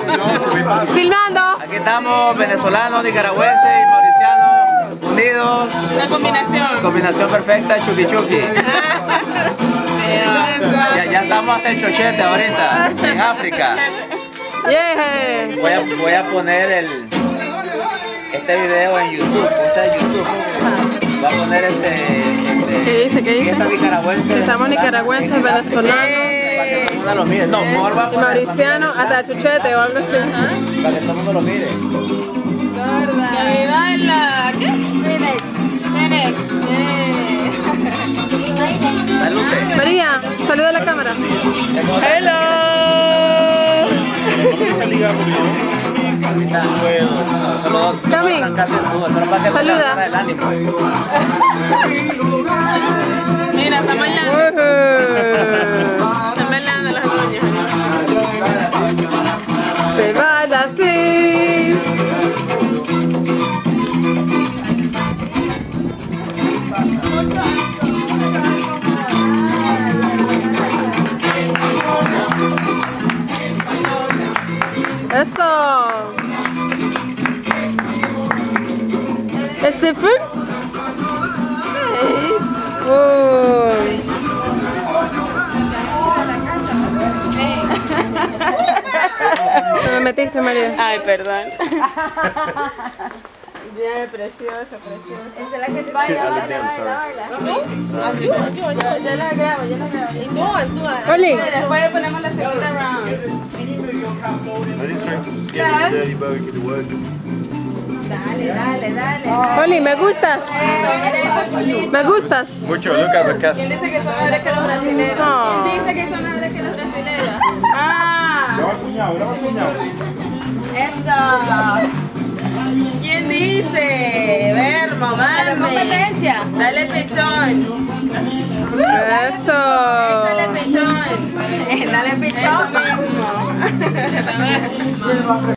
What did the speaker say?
Filmando. Aquí estamos, venezolanos, nicaragüenses y mauricianos, unidos. La combinación. Combinación perfecta, chuki chuki. Ya estamos hasta el chochete ahorita, en África. Yeah. Voy a poner este video en YouTube, o sea, YouTube. Voy a poner ¿Qué dice? ¿Qué dice? Estamos nicaragüenses, venezolanos. Para que todo el mundo lo mire. No, mejor va a poner Mauriciano, hasta chuchete o algo así. para que todo el mundo lo mire. Que viva la... ¿qué? Phoenix. Salud. María, saluda a la cámara. Hello. Cami, saluda. Mira, está bailando. Están bailando las doñas. Se va así. Eso. ¿Es different? Te me metiste, María. Ay, perdón. Bien, preciosa. Esa es la que baila. Yo la grabo. Oli. Después le ponemos la segunda round. Dale. Oli, me gustas. Me gustas. Mucho, Lucas, porque ¿Quién dice que son mejores que los brasileños? No. ¿Quién dice que son mejores que los brasileños? Ah. Eso. ¿Quién dice? Vermo, mami. Competencia. Dale pichón. Eso. Échale pichón. Dale pichón. Eso mismo.